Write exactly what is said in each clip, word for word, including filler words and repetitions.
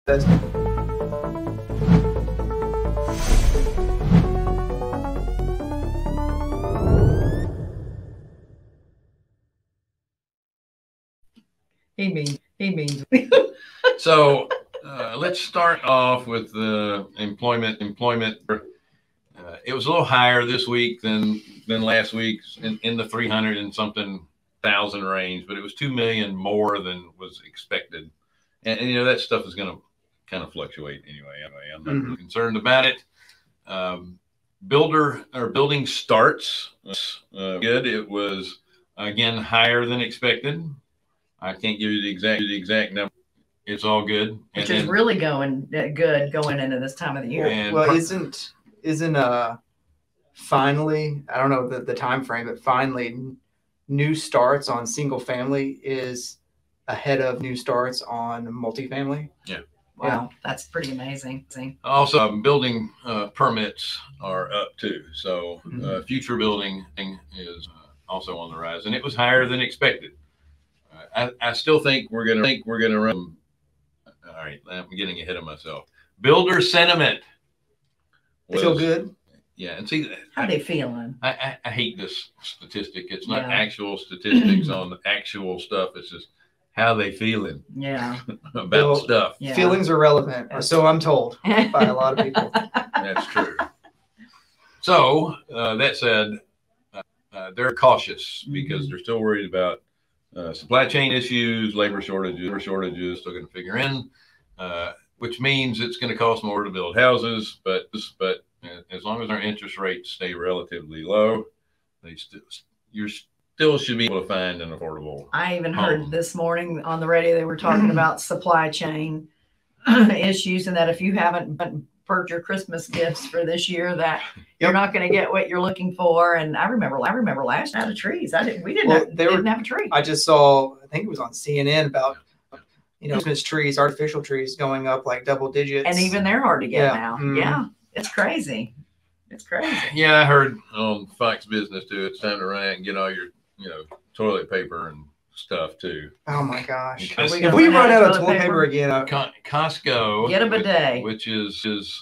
That's He means, he means. So uh, let's start off with the employment. Employment. Uh, it was a little higher this week than than last week, in, in the three hundred and something thousand range, but it was two million more than was expected. And, and you know that stuff is going to kind of fluctuate anyway. Anyway, I'm not mm-hmm. really concerned about it. Um, builder or building starts uh, good. It was again higher than expected. I can't give you the exact the exact number. It's all good, Which and, is really going good going into this time of the year. And well, isn't isn't uh finally, I don't know the, the time frame, but finally new starts on single family is ahead of new starts on multifamily. Yeah. Wow, yeah. That's pretty amazing. Also, um, building uh, permits are up too. So mm-hmm. uh, future building is uh, also on the rise, and it was higher than expected. Uh, I, I still think we're gonna think we're gonna run. All right, I'm getting ahead of myself. Builder sentiment. Was, they feel good. Yeah, and see, how they feeling? I, I, I hate this statistic. It's not yeah. actual statistics on the actual stuff. It's just how they feeling. Yeah, about well, stuff. Yeah. Feelings are relevant, or so I'm told by a lot of people. That's true. So uh, that said, uh, uh, they're cautious because mm-hmm. they're still worried about uh, supply chain issues, labor shortages, labor shortages. Still going to figure in, uh, which means it's going to cost more to build houses. But but as long as our interest rates stay relatively low, they still you're still should be able to find an affordable. I even home. heard this morning on the radio they were talking about supply chain issues, and that if you haven't bought your Christmas gifts for this year, that yep. you're not going to get what you're looking for. And I remember, I remember last year out of trees. I didn't. We didn't. Well, have, they didn't were, have a tree. I just saw. I think it was on C N N about. You know, Christmas trees, artificial trees going up like double digits. And even they're hard to get yeah. now. Mm-hmm. Yeah. It's crazy. It's crazy. Yeah, I heard on Fox Business too. It's time to run out and get all your, you know, toilet paper and stuff too. Oh my gosh! We if we run out of toilet paper, paper again, uh, Co Costco, get a bidet, which, which is is.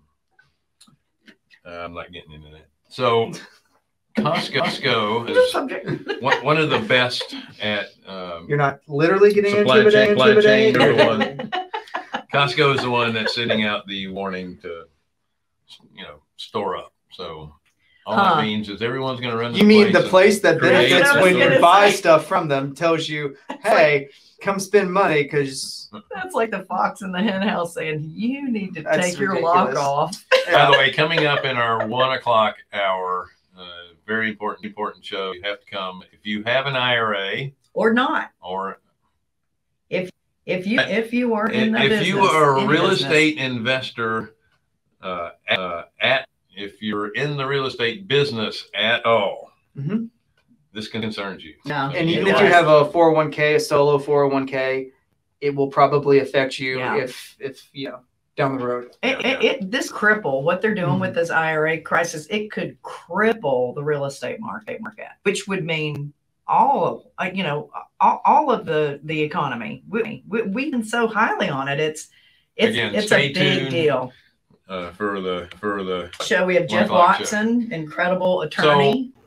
Uh, I'm not getting into that. So Costco, Costco is one, one of the best at. Um, You're not literally getting supply into chain. Supply chain. They're the one. Costco is the one that's sending out the warning to, you know, store up. So all huh. that means is everyone's going to run. You mean the place that benefits when you buy say. stuff from them tells you, "Hey, like, come spend money," because that's like the fox in the hen house saying, "You need to that's take ridiculous. your lock off." By the way, coming up in our one o'clock hour, uh, very important, important show. You have to come if you have an I R A or not, or if if you if you are in the if business, you are a real business. estate investor uh, uh, at if you're in the real estate business at all, mm-hmm. this concerns you. No, and even if you have a four oh one K, a solo four oh one K, it will probably affect you yeah. if if you know. Down the road. It, it, it, this cripple, what they're doing mm-hmm. with this I R A crisis, it could cripple the real estate market, market which would mean all of, you know, all, all of the, the economy. We, we, we can so highly on it. It's, it's, Again, it's a big deal. Uh, for the, for the show, we have Jeff Watson, show. incredible attorney.